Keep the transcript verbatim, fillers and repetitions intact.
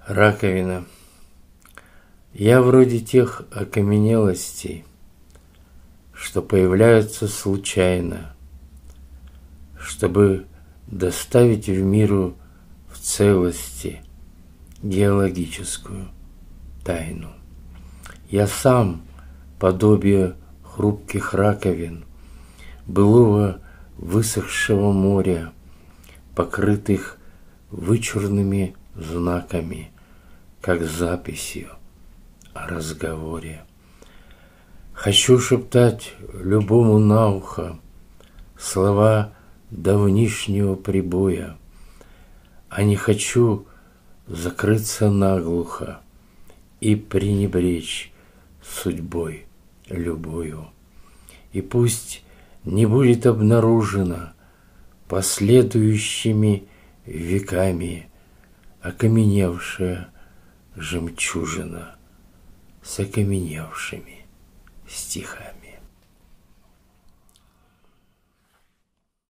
Раковина. Я вроде тех окаменелостей, что появляются случайно, чтобы доставить в миру в целости геологическую тайну. Я сам подобие хрупких раковин, былого высохшего моря, покрытых вычурными знаками, как записью о разговоре. Хочу шептать любому на ухо слова давнишнего прибоя, а не хочу закрыться наглухо и пренебречь судьбой любою. И пусть не будет обнаружена последующими веками окаменевшая жемчужина с окаменевшими стихами.